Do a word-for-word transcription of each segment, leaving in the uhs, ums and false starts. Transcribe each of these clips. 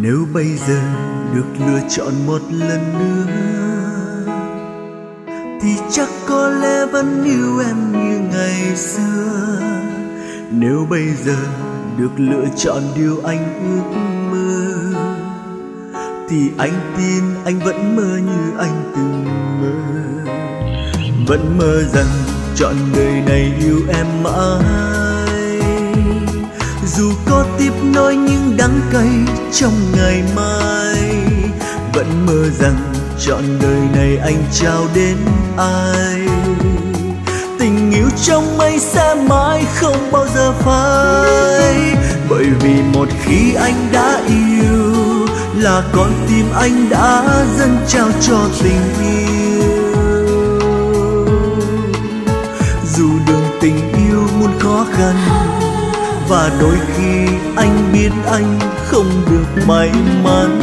Nếu bây giờ được lựa chọn một lần nữa thì chắc có lẽ vẫn yêu em như ngày xưa. Nếu bây giờ được lựa chọn điều anh ước mơ thì anh tin anh vẫn mơ như anh từng mơ. Vẫn mơ rằng trọn đời này yêu em mãi, dù có tiếp nối những đắng cay trong ngày mai. Vẫn mơ rằng trọn đời này anh trao đến ai, tình yêu trong anh sẽ mãi không bao giờ phai. Bởi vì một khi anh đã yêu là con tim anh đã dâng trao cho tình yêu. Dù đường tình yêu muôn khó khăn và đôi khi anh biết anh không được may mắn,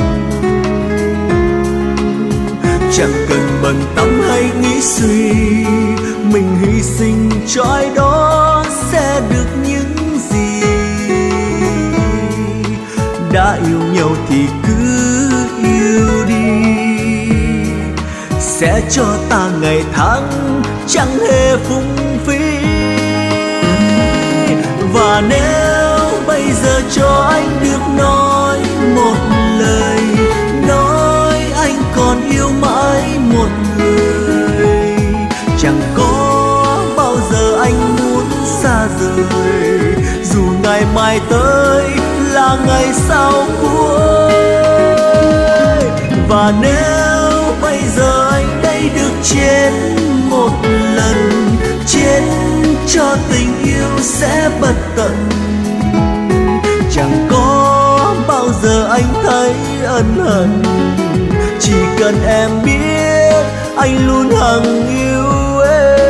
chẳng cần bận tâm hay nghĩ suy, mình hy sinh cho ai đó sẽ được những gì. Đã yêu nhau thì cứ yêu đi, sẽ cho ta ngày tháng chẳng hề phung phí. Và nếu bây giờ cho anh được nói một lời, nói anh còn yêu mãi một người, chẳng có bao giờ anh muốn xa rời, dù ngày mai tới là ngày sau cuối. Và nếu bây giờ anh đây được chết một lần, chết cho tình yêu sẽ bất tận, chẳng có bao giờ anh thấy ân hận. Chỉ cần em biết anh luôn hằng yêu em.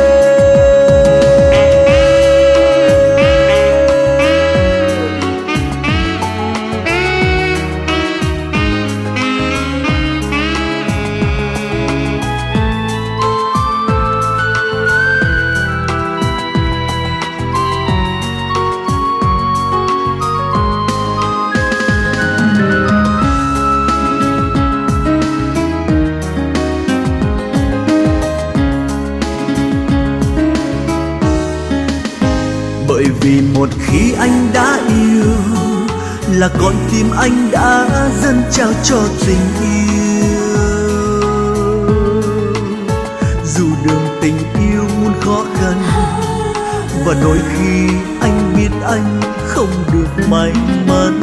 Bởi vì một khi anh đã yêu là con tim anh đã dâng trao cho tình yêu. Dù đường tình yêu muôn khó khăn và đôi khi anh biết anh không được may mắn,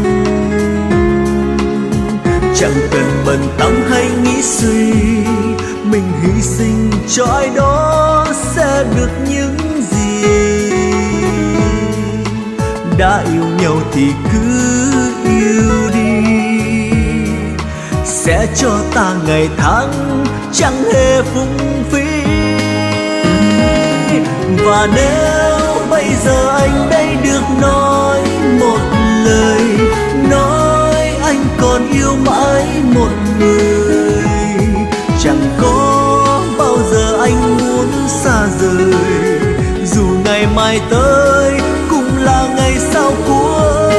chẳng cần bận tâm hay nghĩ suy, mình hy sinh cho ai đó sẽ được những gì. Đã yêu nhau thì cứ yêu đi, sẽ cho ta ngày tháng chẳng hề phung phí. Và nếu bây giờ anh đây được nói một lời, nói anh còn yêu mãi một người, chẳng có bao giờ anh muốn xa rời, dù ngày mai tới cũng là ngày sau cuối.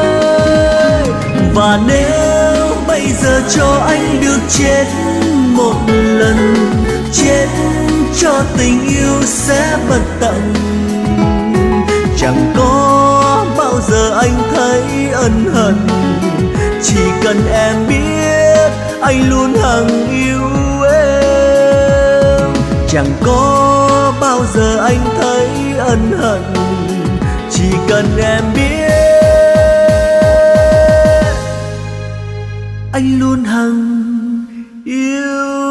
Và nếu bây giờ cho anh được chết một lần, chết cho tình yêu sẽ bất tận, chẳng có bao giờ anh thấy ân hận. Chỉ cần em biết anh luôn hằng yêu em, chẳng có bao giờ anh thấy ân hận. Chỉ cần em biết anh luôn hằng yêu